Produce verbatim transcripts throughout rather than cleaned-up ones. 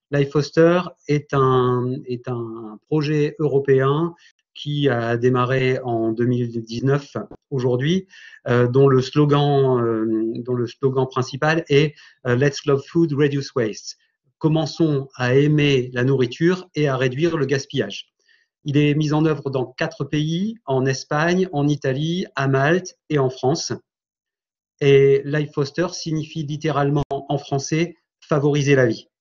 Life Foster est un, est un projet européen qui a démarré en deux mille dix-neuf aujourd'hui, euh, dont le slogan, euh, dont le slogan principal est euh, Let's love food, reduce waste. Commençons à aimer la nourriture et à réduire le gaspillage. Il est mis en œuvre dans quatre pays, en Espagne, en Italie, à Malte et en France. Et Life Foster signifie littéralement en français favoriser la vie.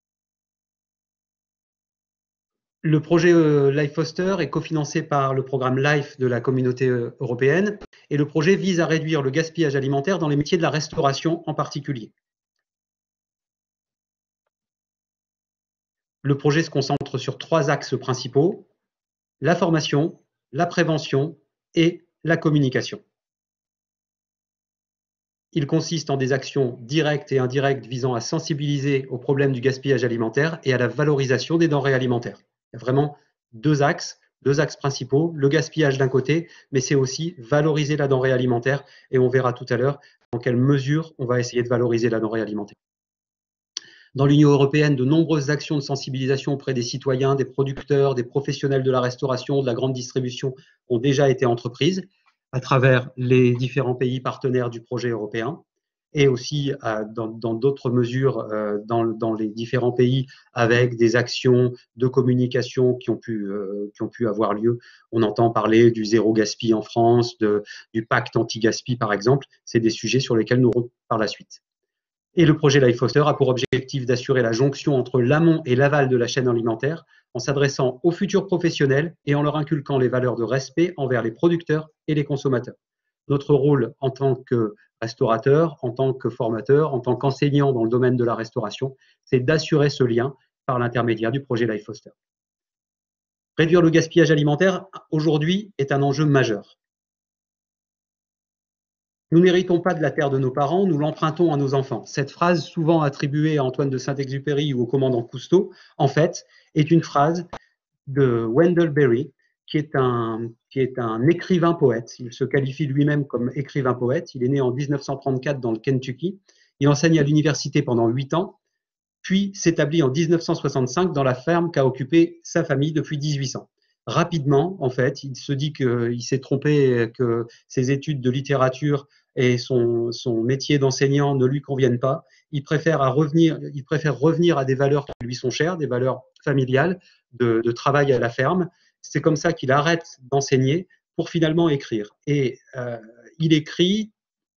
Le projet Life Foster est cofinancé par le programme LIFE de la Communauté européenne et le projet vise à réduire le gaspillage alimentaire dans les métiers de la restauration en particulier. Le projet se concentre sur trois axes principaux: la formation, la prévention et la communication. Il consiste en des actions directes et indirectes visant à sensibiliser au problème du gaspillage alimentaire et à la valorisation des denrées alimentaires. Il y a vraiment deux axes, deux axes principaux, le gaspillage d'un côté, mais c'est aussi valoriser la denrée alimentaire, et on verra tout à l'heure dans quelle mesure on va essayer de valoriser la denrée alimentaire. Dans l'Union européenne, de nombreuses actions de sensibilisation auprès des citoyens, des producteurs, des professionnels de la restauration, de la grande distribution ont déjà été entreprises à travers les différents pays partenaires du projet européen, et aussi euh, dans d'autres mesures euh, dans, dans les différents pays avec des actions de communication qui ont pu, euh, qui ont pu avoir lieu. On entend parler du zéro gaspille en France, de, du pacte anti-gaspi par exemple. C'est des sujets sur lesquels nous reviendrons par la suite. Et le projet Life Foster a pour objectif d'assurer la jonction entre l'amont et l'aval de la chaîne alimentaire en s'adressant aux futurs professionnels et en leur inculquant les valeurs de respect envers les producteurs et les consommateurs. Notre rôle en tant que restaurateur, en tant que formateur, en tant qu'enseignant dans le domaine de la restauration, c'est d'assurer ce lien par l'intermédiaire du projet Life Foster. Réduire le gaspillage alimentaire, aujourd'hui, est un enjeu majeur. Nous n'héritons pas de la terre de nos parents, nous l'empruntons à nos enfants. Cette phrase, souvent attribuée à Antoine de Saint-Exupéry ou au commandant Cousteau, en fait, est une phrase de Wendell Berry, qui est un, qui est un écrivain-poète. Il se qualifie lui-même comme écrivain-poète. Il est né en mille neuf cent trente-quatre dans le Kentucky. Il enseigne à l'université pendant huit ans, puis s'établit en mille neuf cent soixante-cinq dans la ferme qu'a occupée sa famille depuis mille huit cents. Rapidement, en fait, il se dit qu'il s'est trompé, que ses études de littérature et son, son métier d'enseignant ne lui conviennent pas. Il préfère, à revenir, il préfère revenir à des valeurs qui lui sont chères, des valeurs familiales, de, de travail à la ferme. C'est comme ça qu'il arrête d'enseigner pour finalement écrire. Et euh, il écrit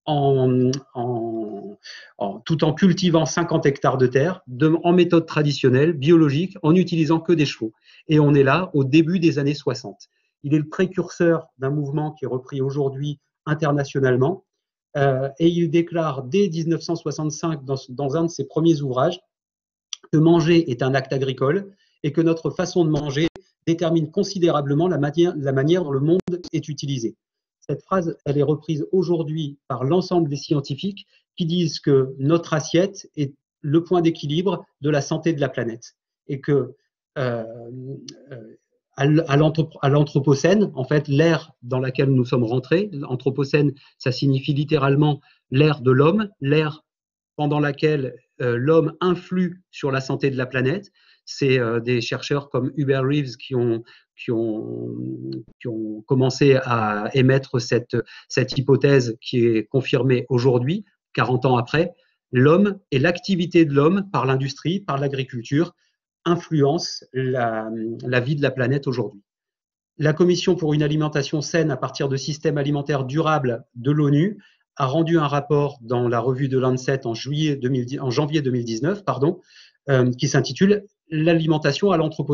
en, en, en, tout en cultivant cinquante hectares de terre, de, en méthode traditionnelle, biologique, en n'utilisant que des chevaux. Et on est là au début des années soixante. Il est le précurseur d'un mouvement qui est repris aujourd'hui internationalement. Euh, et il déclare dès mille neuf cent soixante-cinq, dans, dans un de ses premiers ouvrages, que manger est un acte agricole et que notre façon de manger détermine considérablement la manière, la manière dont le monde est utilisé. Cette phrase, elle est reprise aujourd'hui par l'ensemble des scientifiques qui disent que notre assiette est le point d'équilibre de la santé de la planète et que euh, euh, à l'Anthropocène, en fait, l'ère dans laquelle nous sommes rentrés, l'Anthropocène, ça signifie littéralement l'ère de l'homme, l'ère pendant laquelle euh, l'homme influe sur la santé de la planète. C'est euh, des chercheurs comme Hubert Reeves qui ont, qui ont, qui ont commencé à émettre cette, cette hypothèse qui est confirmée aujourd'hui, quarante ans après. L'homme et l'activité de l'homme par l'industrie, par l'agriculture, influence la, la vie de la planète aujourd'hui. La Commission pour une alimentation saine à partir de systèmes alimentaires durables de l'ONU a rendu un rapport dans la revue de Lancet en, juillet deux mille dix, en janvier deux mille dix-neuf, pardon, euh, qui s'intitule « L'alimentation à l'Anthropocène ».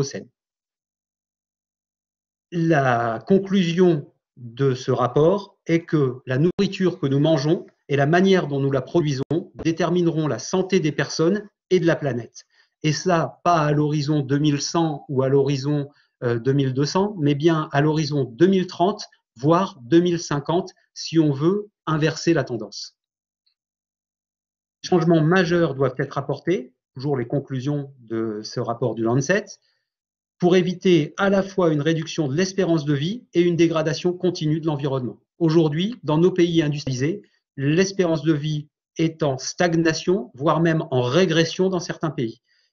La conclusion de ce rapport est que la nourriture que nous mangeons et la manière dont nous la produisons détermineront la santé des personnes et de la planète. Et ça, pas à l'horizon deux mille cent ou à l'horizon euh, deux mille deux cents, mais bien à l'horizon deux mille trente, voire deux mille cinquante, si on veut inverser la tendance. Les changements majeurs doivent être apportés, toujours les conclusions de ce rapport du Lancet, pour éviter à la fois une réduction de l'espérance de vie et une dégradation continue de l'environnement. Aujourd'hui, dans nos pays industrialisés, l'espérance de vie est en stagnation, voire même en régression dans certains pays.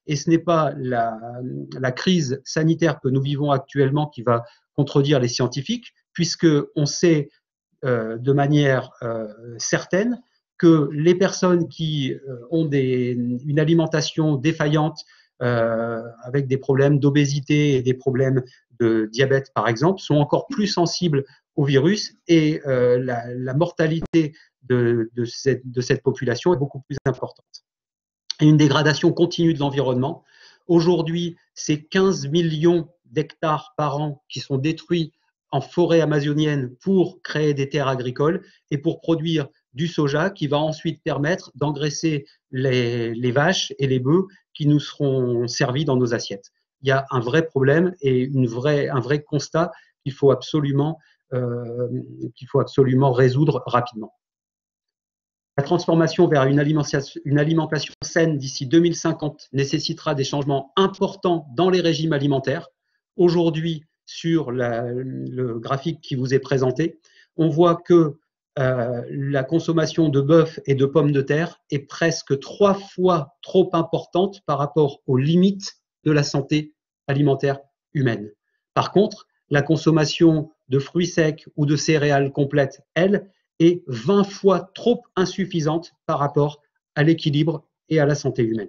Et ce n'est pas la, la crise sanitaire que nous vivons actuellement qui va contredire les scientifiques, puisqu'on sait euh, de manière euh, certaine que les personnes qui euh, ont des, une alimentation défaillante, euh, avec des problèmes d'obésité et des problèmes de diabète, par exemple, sont encore plus sensibles au virus, et euh, la, la mortalité de, de, cette, de cette population est beaucoup plus importante. Et une dégradation continue de l'environnement. Aujourd'hui, c'est quinze millions d'hectares par an qui sont détruits en forêt amazonienne pour créer des terres agricoles et pour produire du soja qui va ensuite permettre d'engraisser les, les vaches et les bœufs qui nous seront servis dans nos assiettes. Il y a un vrai problème et une vraie, un vrai constat qu'il faut absolument, euh, qu'il faut absolument résoudre rapidement. La transformation vers une alimentation, une alimentation saine d'ici deux mille cinquante nécessitera des changements importants dans les régimes alimentaires. Aujourd'hui, sur la, le graphique qui vous est présenté, on voit que euh, la consommation de bœuf et de pommes de terre est presque trois fois trop importante par rapport aux limites de la santé alimentaire humaine. Par contre, la consommation de fruits secs ou de céréales complètes, elle, est vingt fois trop insuffisante par rapport à l'équilibre et à la santé humaine.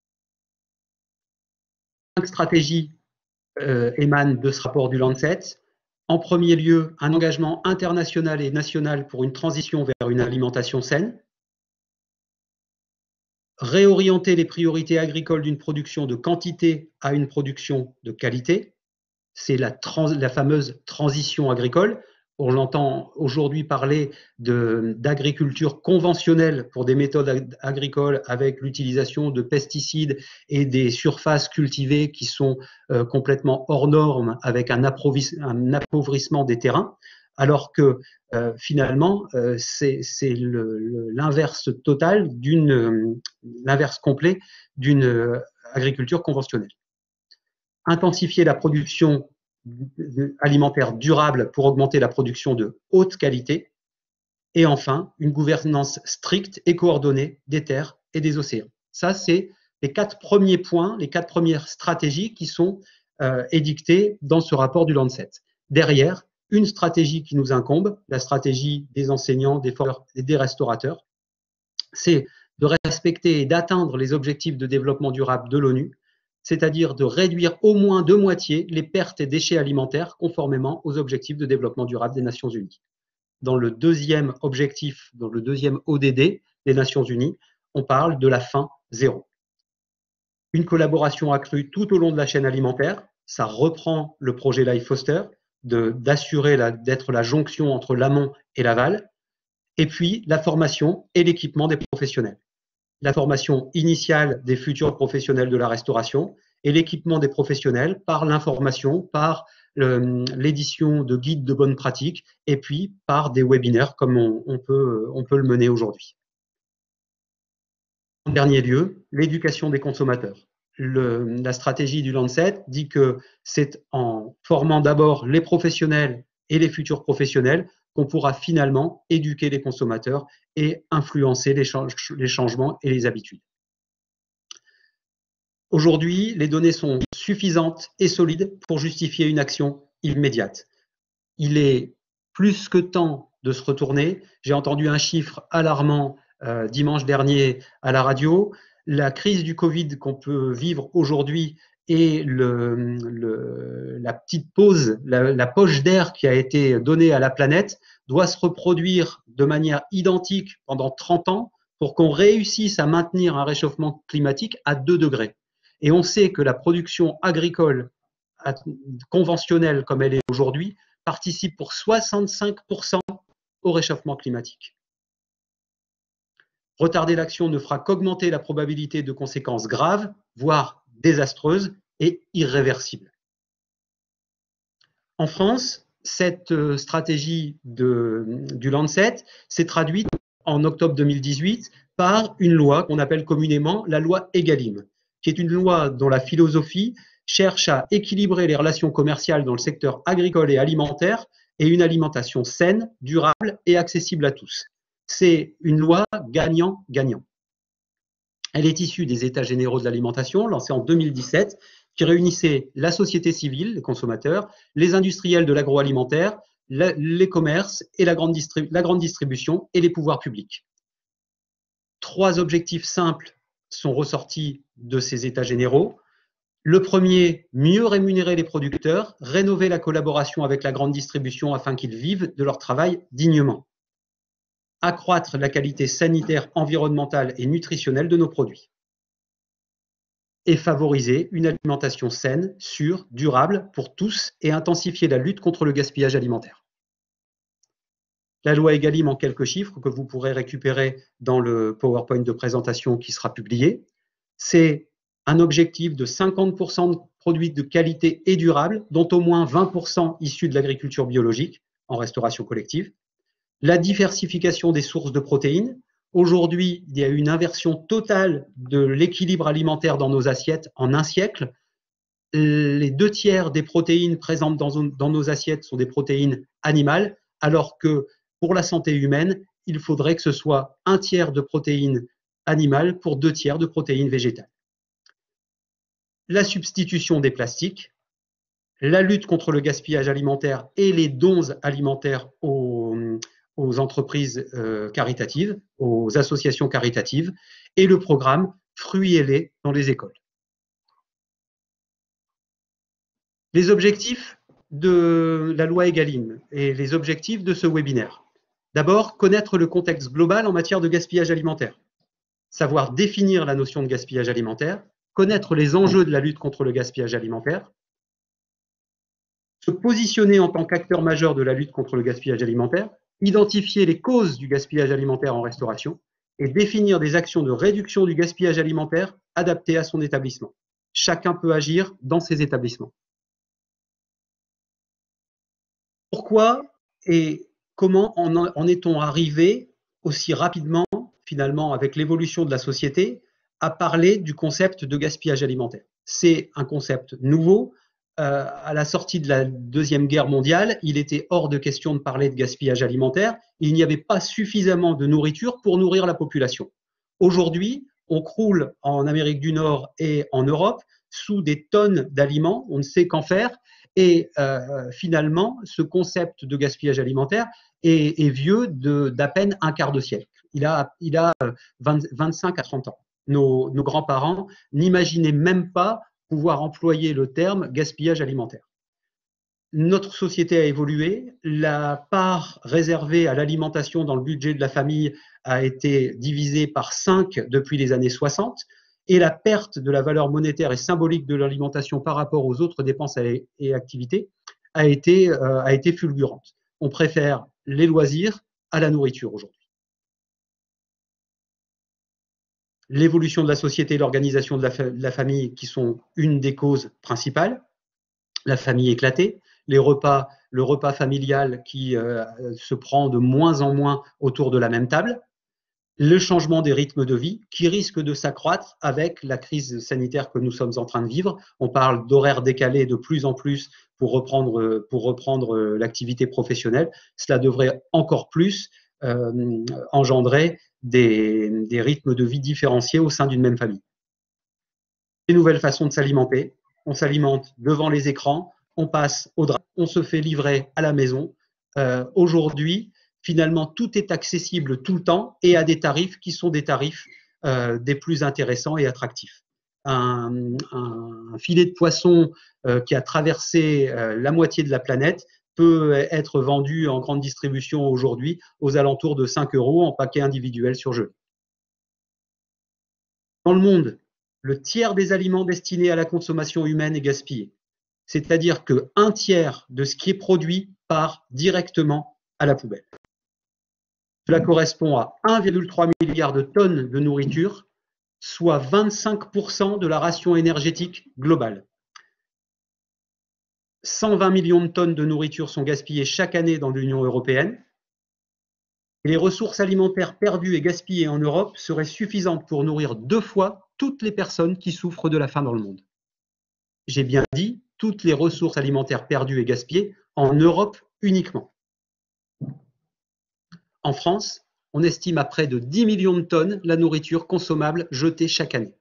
Cinq stratégies euh, émanent de ce rapport du Lancet. En premier lieu, un engagement international et national pour une transition vers une alimentation saine. Réorienter les priorités agricoles d'une production de quantité à une production de qualité. C'est la, la fameuse transition agricole. On entend aujourd'hui parler d'agriculture conventionnelle pour des méthodes ag agricoles avec l'utilisation de pesticides et des surfaces cultivées qui sont euh, complètement hors normes, avec un, un appauvrissement des terrains, alors que euh, finalement, euh, c'est l'inverse total, d'une l'inverse complet d'une euh, agriculture conventionnelle. Intensifier la production alimentaire durable pour augmenter la production de haute qualité, et enfin, une gouvernance stricte et coordonnée des terres et des océans. Ça, c'est les quatre premiers points, les quatre premières stratégies qui sont euh, édictées dans ce rapport du Lancet. Derrière, une stratégie qui nous incombe, la stratégie des enseignants, des foreurs et des restaurateurs, c'est de respecter et d'atteindre les objectifs de développement durable de l'ONU, c'est-à-dire de réduire au moins de moitié les pertes et déchets alimentaires conformément aux objectifs de développement durable des Nations Unies. Dans le deuxième objectif, dans le deuxième O D D des Nations Unies, on parle de la faim zéro. Une collaboration accrue tout au long de la chaîne alimentaire, ça reprend le projet Life Foster, d'assurer d'être la jonction entre l'amont et l'aval, et puis la formation et l'équipement des professionnels. La formation initiale des futurs professionnels de la restauration et l'équipement des professionnels par l'information, par l'édition de guides de bonnes pratiques et puis par des webinaires comme on, on, peut, on peut le mener aujourd'hui. En dernier lieu, l'éducation des consommateurs. Le, la stratégie du Lancet dit que c'est en formant d'abord les professionnels et les futurs professionnels qu'on pourra finalement éduquer les consommateurs et influencer les, change, les changements et les habitudes. Aujourd'hui, les données sont suffisantes et solides pour justifier une action immédiate. Il est plus que temps de se retourner. J'ai entendu un chiffre alarmant euh, dimanche dernier à la radio. La crise du Covid qu'on peut vivre aujourd'hui et le, le, la petite pause, la, la poche d'air qui a été donnée à la planète doit se reproduire de manière identique pendant trente ans pour qu'on réussisse à maintenir un réchauffement climatique à deux degrés. Et on sait que la production agricole conventionnelle comme elle est aujourd'hui participe pour soixante-cinq pour cent au réchauffement climatique. Retarder l'action ne fera qu'augmenter la probabilité de conséquences graves, voire désastreuses et irréversibles. En France, cette stratégie de, du Lancet s'est traduite en octobre deux mille dix-huit par une loi qu'on appelle communément la loi Egalim, qui est une loi dont la philosophie cherche à équilibrer les relations commerciales dans le secteur agricole et alimentaire et une alimentation saine, durable et accessible à tous. C'est une loi gagnant-gagnant. Elle est issue des États généraux de l'alimentation, lancés en deux mille dix-sept, qui réunissaient la société civile, les consommateurs, les industriels de l'agroalimentaire, les commerces et la grande, la grande distribution et les pouvoirs publics. Trois objectifs simples sont ressortis de ces États généraux. Le premier, mieux rémunérer les producteurs, rénover la collaboration avec la grande distribution afin qu'ils vivent de leur travail dignement. Accroître la qualité sanitaire, environnementale et nutritionnelle de nos produits. Et favoriser une alimentation saine, sûre, durable pour tous et intensifier la lutte contre le gaspillage alimentaire. La loi Egalim en quelques chiffres que vous pourrez récupérer dans le PowerPoint de présentation qui sera publié, c'est un objectif de cinquante pour cent de produits de qualité et durable, dont au moins vingt pour cent issus de l'agriculture biologique en restauration collective. La diversification des sources de protéines. Aujourd'hui, il y a une inversion totale de l'équilibre alimentaire dans nos assiettes en un siècle. Les deux tiers des protéines présentes dans, dans nos assiettes sont des protéines animales, alors que pour la santé humaine, il faudrait que ce soit un tiers de protéines animales pour deux tiers de protéines végétales. La substitution des plastiques, la lutte contre le gaspillage alimentaire et les dons alimentaires aux, aux entreprises euh, caritatives, aux associations caritatives, et le programme Fruits et lait dans les écoles. Les objectifs de la loi Egalim et les objectifs de ce webinaire. D'abord, connaître le contexte global en matière de gaspillage alimentaire. Savoir définir la notion de gaspillage alimentaire, connaître les enjeux de la lutte contre le gaspillage alimentaire, se positionner en tant qu'acteur majeur de la lutte contre le gaspillage alimentaire, identifier les causes du gaspillage alimentaire en restauration et définir des actions de réduction du gaspillage alimentaire adaptées à son établissement. Chacun peut agir dans ses établissements. Pourquoi et comment en, en est-on arrivé aussi rapidement, finalement, avec l'évolution de la société, à parler du concept de gaspillage alimentaire? C'est un concept nouveau. Euh, à la sortie de la Deuxième Guerre mondiale, il était hors de question de parler de gaspillage alimentaire. Il n'y avait pas suffisamment de nourriture pour nourrir la population. Aujourd'hui, on croule en Amérique du Nord et en Europe sous des tonnes d'aliments, on ne sait qu'en faire. Et euh, finalement, ce concept de gaspillage alimentaire est, est vieux d'à peine un quart de siècle. Il a, il a vingt, vingt-cinq à trente ans. Nos, nos grands-parents n'imaginaient même pas pouvoir employer le terme gaspillage alimentaire. Notre société a évolué. La part réservée à l'alimentation dans le budget de la famille a été divisée par cinq depuis les années soixante. Et la perte de la valeur monétaire et symbolique de l'alimentation par rapport aux autres dépenses et activités a été, euh, a été fulgurante. On préfère les loisirs à la nourriture aujourd'hui. L'évolution de la société et l'organisation de, de la famille qui sont une des causes principales. La famille éclatée, les repas, le repas familial qui euh, se prend de moins en moins autour de la même table. Le changement des rythmes de vie qui risque de s'accroître avec la crise sanitaire que nous sommes en train de vivre. On parle d'horaires décalés de plus en plus pour reprendre, pour reprendre l'activité professionnelle. Cela devrait encore plus euh, engendrer des, des rythmes de vie différenciés au sein d'une même famille. Les nouvelles façons de s'alimenter. On s'alimente devant les écrans, on passe au drap, on se fait livrer à la maison. Euh, Aujourd'hui, finalement, tout est accessible tout le temps et à des tarifs qui sont des tarifs euh, des plus intéressants et attractifs. Un, un, un filet de poisson euh, qui a traversé euh, la moitié de la planète peut être vendu en grande distribution aujourd'hui aux alentours de cinq euros en paquet individuel surgelé. Dans le monde, le tiers des aliments destinés à la consommation humaine est gaspillé. C'est-à-dire qu'un tiers de ce qui est produit part directement à la poubelle. Cela correspond à un virgule trois milliard de tonnes de nourriture, soit vingt-cinq pour cent de la ration énergétique globale. cent vingt millions de tonnes de nourriture sont gaspillées chaque année dans l'Union européenne. Et les ressources alimentaires perdues et gaspillées en Europe seraient suffisantes pour nourrir deux fois toutes les personnes qui souffrent de la faim dans le monde. J'ai bien dit toutes les ressources alimentaires perdues et gaspillées en Europe uniquement. En France, On estime à près de dix millions de tonnes la nourriture consommable jetée chaque année.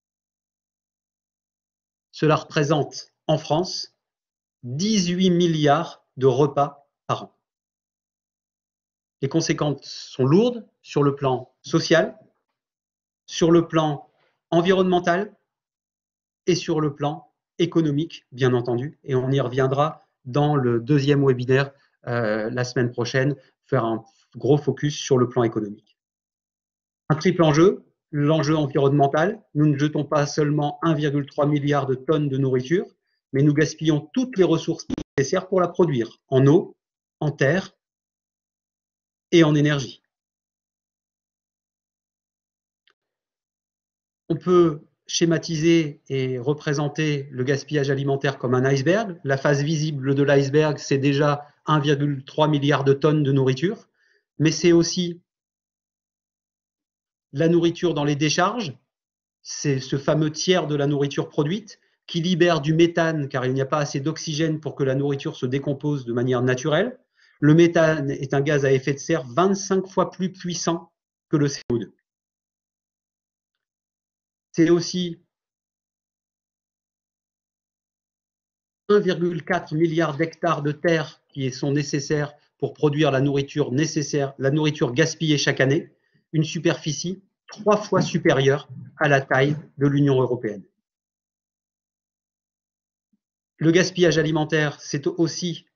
Cela représente en France dix-huit milliards de repas par an. Les conséquences sont lourdes sur le plan social, sur le plan environnemental et sur le plan économique, bien entendu. Et on y reviendra dans le deuxième webinaire euh, la semaine prochaine, faire un gros focus sur le plan économique. Un triple enjeu, l'enjeu environnemental. Nous ne jetons pas seulement un virgule trois milliard de tonnes de nourriture, mais nous gaspillons toutes les ressources nécessaires pour la produire, en eau, en terre et en énergie. On peut schématiser et représenter le gaspillage alimentaire comme un iceberg. La face visible de l'iceberg, c'est déjà un virgule trois milliard de tonnes de nourriture, mais c'est aussi la nourriture dans les décharges, c'est ce fameux tiers de la nourriture produite qui libère du méthane car il n'y a pas assez d'oxygène pour que la nourriture se décompose de manière naturelle. Le méthane est un gaz à effet de serre vingt-cinq fois plus puissant que le C O deux. C'est aussi un virgule quatre milliard d'hectares de terre qui sont nécessaires pour produire la nourriture nécessaire, la nourriture gaspillée chaque année, une superficie trois fois supérieure à la taille de l'Union européenne. Le gaspillage alimentaire, c'est aussi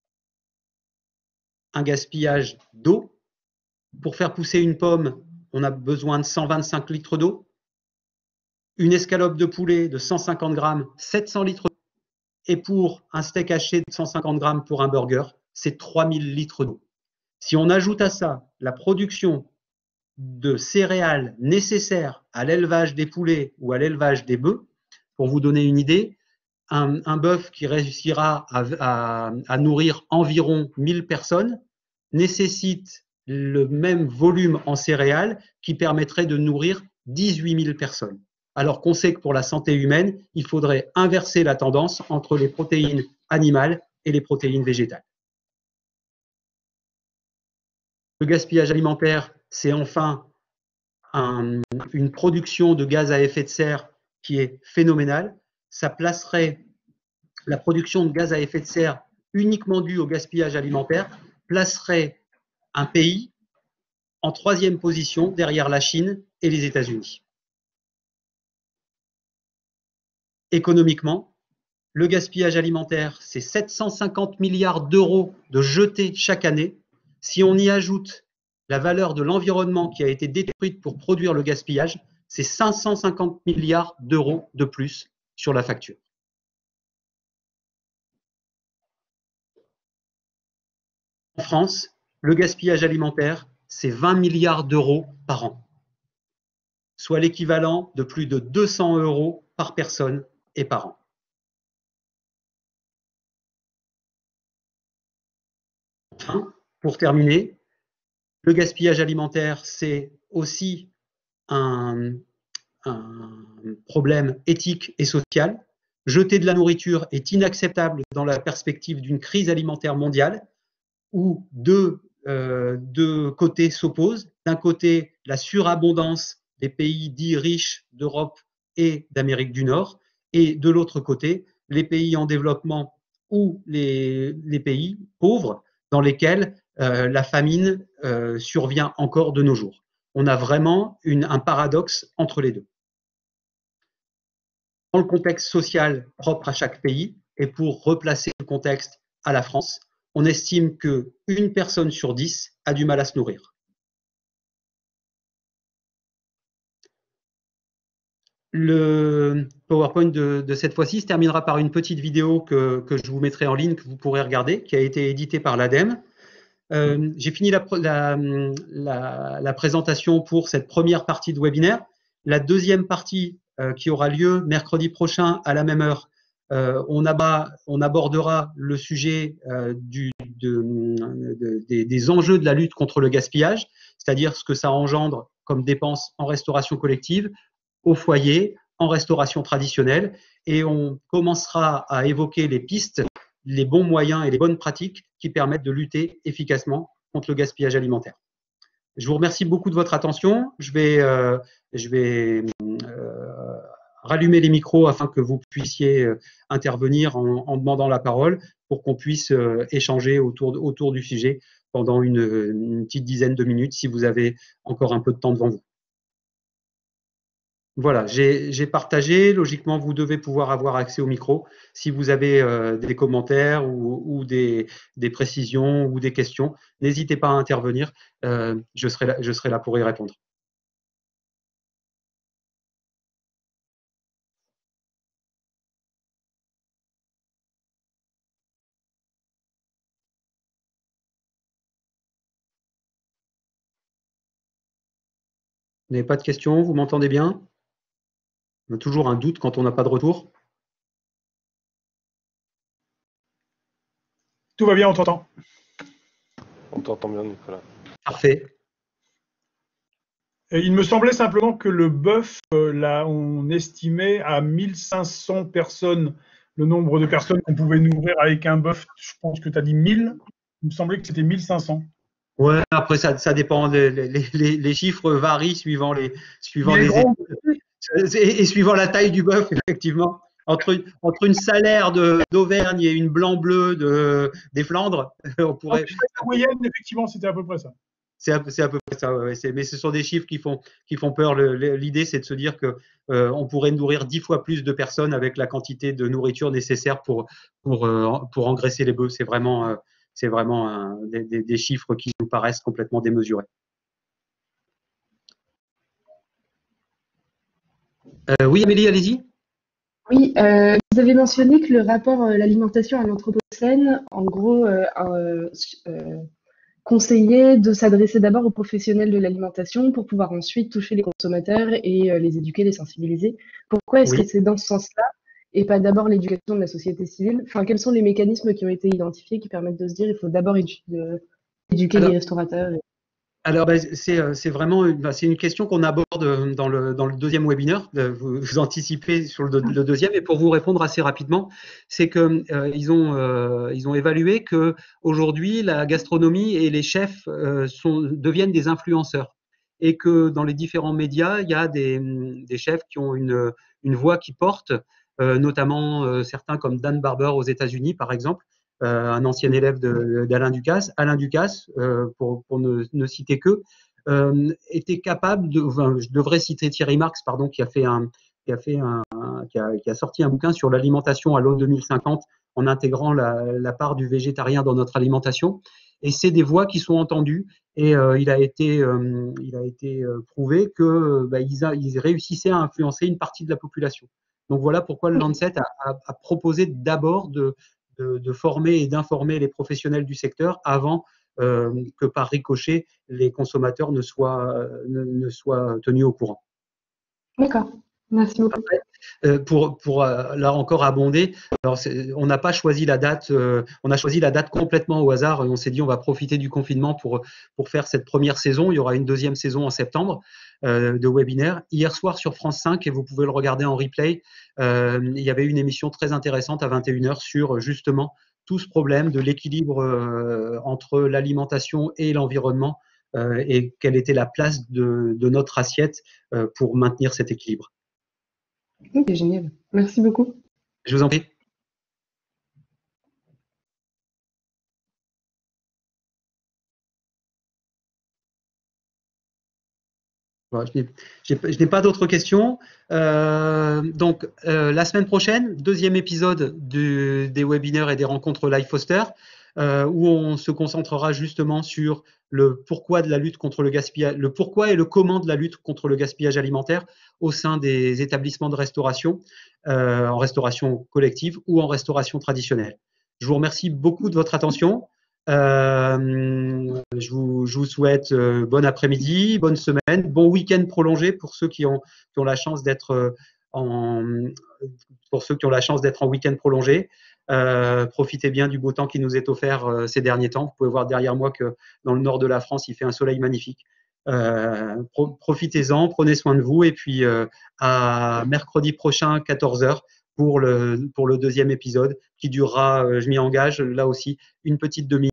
un gaspillage d'eau. Pour faire pousser une pomme, on a besoin de cent vingt-cinq litres d'eau. Une escalope de poulet de cent cinquante grammes, sept cents litres d'eau. Et pour un steak haché de cent cinquante grammes pour un burger, c'est trois mille litres d'eau. Si on ajoute à ça la production de céréales nécessaires à l'élevage des poulets ou à l'élevage des bœufs, pour vous donner une idée, un, un bœuf qui réussira à, à, à nourrir environ mille personnes nécessite le même volume en céréales qui permettrait de nourrir dix-huit mille personnes. Alors qu'on sait que pour la santé humaine, il faudrait inverser la tendance entre les protéines animales et les protéines végétales. Le gaspillage alimentaire, c'est enfin un, une production de gaz à effet de serre qui est phénoménale. Ça placerait la production de gaz à effet de serre uniquement due au gaspillage alimentaire, placerait un pays en troisième position derrière la Chine et les États-Unis. Économiquement, le gaspillage alimentaire, c'est sept cent cinquante milliards d'euros de jetés chaque année. Si on y ajoute la valeur de l'environnement qui a été détruite pour produire le gaspillage, c'est cinq cent cinquante milliards d'euros de plus sur la facture. En France, le gaspillage alimentaire, c'est vingt milliards d'euros par an, soit l'équivalent de plus de deux cents euros par personne et par an. Enfin, pour terminer, le gaspillage alimentaire, c'est aussi un, un problème éthique et social. Jeter de la nourriture est inacceptable dans la perspective d'une crise alimentaire mondiale où deux, euh, deux côtés s'opposent. D'un côté, la surabondance des pays dits riches d'Europe et d'Amérique du Nord, et de l'autre côté, les pays en développement ou les, les pays pauvres dans lesquels euh, la famine euh, survient encore de nos jours. On a vraiment une, un paradoxe entre les deux. Dans le contexte social propre à chaque pays, et pour replacer le contexte à la France, on estime qu'une personne sur dix a du mal à se nourrir. Le PowerPoint de, de cette fois-ci se terminera par une petite vidéo que, que je vous mettrai en ligne, que vous pourrez regarder, qui a été éditée par l'ADEME. Euh, J'ai fini la, la, la, la présentation pour cette première partie de webinaire. La deuxième partie euh, qui aura lieu mercredi prochain à la même heure, euh, on, abat, on abordera le sujet euh, du, de, de, des, des enjeux de la lutte contre le gaspillage, c'est-à-dire ce que ça engendre comme dépenses en restauration collective, au foyer, en restauration traditionnelle, et on commencera à évoquer les pistes, les bons moyens et les bonnes pratiques qui permettent de lutter efficacement contre le gaspillage alimentaire. Je vous remercie beaucoup de votre attention. Je vais, euh, je vais euh, rallumer les micros afin que vous puissiez euh, intervenir en, en demandant la parole pour qu'on puisse euh, échanger autour, autour du sujet pendant une, une petite dizaine de minutes si vous avez encore un peu de temps devant vous. Voilà, j'ai partagé. Logiquement, vous devez pouvoir avoir accès au micro. Si vous avez euh, des commentaires ou, ou des, des, précisions ou des questions, n'hésitez pas à intervenir. Euh, je, serai là, je serai là pour y répondre. Vous n'avez pas de questions? Vous m'entendez bien? On a toujours un doute quand on n'a pas de retour. Tout va bien, on t'entend. On t'entend bien, Nicolas. Parfait. Et il me semblait simplement que le bœuf, euh, là, on estimait à mille cinq cents personnes le nombre de personnes qu'on pouvait nourrir avec un bœuf. Je pense que tu as dit mille. Il me semblait que c'était mille cinq cents. Ouais, après ça, ça dépend. Les, les, les, les chiffres varient suivant les, suivant les gros. et, et suivant la taille du bœuf, effectivement. Entre une, entre une salaire d'Auvergne et une blanc-bleu de, des Flandres, on pourrait. La moyenne, effectivement, c'était à peu près ça. C'est à, à peu près ça. Ouais, mais ce sont des chiffres qui font, qui font peur. L'idée, c'est de se dire que euh, on pourrait nourrir dix fois plus de personnes avec la quantité de nourriture nécessaire pour, pour, euh, pour engraisser les bœufs. C'est vraiment, euh, c'est vraiment un, des, des, des chiffres qui nous paraissent complètement démesurés. Euh, oui, Amélie, allez-y. Oui, euh, vous avez mentionné que le rapport euh, l'alimentation à l'Anthropocène, en gros, euh, euh, euh, conseillait de s'adresser d'abord aux professionnels de l'alimentation pour pouvoir ensuite toucher les consommateurs et euh, les éduquer, les sensibiliser. Pourquoi est-ce Oui. que c'est dans ce sens-là et pas d'abord l'éducation de la société civile? Enfin, quels sont les mécanismes qui ont été identifiés qui permettent de se dire il faut d'abord édu éduquer Alors, les restaurateurs et... Alors, ben, c'est vraiment c'est une question qu'on aborde dans le, dans le deuxième webinaire. Vous, vous anticipez sur le, le deuxième. Et pour vous répondre assez rapidement, c'est qu'ils euh, ont, euh, ils ont évalué qu'aujourd'hui, la gastronomie et les chefs euh, sont, deviennent des influenceurs. Et que dans les différents médias, il y a des, des chefs qui ont une, une voix qui porte, euh, notamment euh, certains comme Dan Barber aux États-Unis, par exemple. Euh, un ancien élève d'Alain Ducasse. Alain Ducasse, euh, pour, pour ne, ne, citer que, euh, était capable de. Enfin, je devrais citer Thierry Marx, pardon, qui a fait un, qui a fait un, qui a, qui a sorti un bouquin sur l'alimentation à l'aune deux mille cinquante, en intégrant la, la part du végétarien dans notre alimentation. Et c'est des voix qui sont entendues. Et euh, il a été, euh, il a été euh, prouvé que bah, ils, a, ils réussissaient à influencer une partie de la population. Donc voilà pourquoi le Lancet a, a, a proposé d'abord de De, de former et d'informer les professionnels du secteur avant euh, que par ricochet, les consommateurs ne soient, ne, ne soient tenus au courant. D'accord, merci beaucoup. Après, euh, pour, pour euh, là encore abonder, alors on n'a pas choisi la date, euh, on a choisi la date complètement au hasard. On s'est dit on va profiter du confinement pour, pour faire cette première saison. Il y aura une deuxième saison en septembre euh, de webinaire. Hier soir sur France cinq, et vous pouvez le regarder en replay, euh, il y avait une émission très intéressante à vingt et une heures sur justement tout ce problème de l'équilibre euh, entre l'alimentation et l'environnement euh, et quelle était la place de, de notre assiette euh, pour maintenir cet équilibre. Ok, génial. Merci beaucoup. Je vous en prie. Bon, je n'ai pas d'autres questions. Euh, donc, euh, la semaine prochaine, deuxième épisode du, des webinaires et des rencontres Life Foster, euh, où on se concentrera justement sur le pourquoi de la lutte contre le gaspillage, le pourquoi et le comment de la lutte contre le gaspillage alimentaire au sein des établissements de restauration, euh, en restauration collective ou en restauration traditionnelle. Je vous remercie beaucoup de votre attention. Euh, je, vous, je vous souhaite euh, bon après-midi, bonne semaine, bon week-end prolongé pour ceux qui ont, qui ont la chance d'être euh, en pour ceux qui ont la chance d'être en week-end prolongé. Euh, profitez bien du beau temps qui nous est offert euh, ces derniers temps. Vous pouvez voir derrière moi que dans le nord de la France, il fait un soleil magnifique. Euh, pro profitez-en, prenez soin de vous et puis euh, à mercredi prochain, quatorze heures, pour le, pour le deuxième épisode qui durera, euh, je m'y engage, là aussi, une petite demi-heure.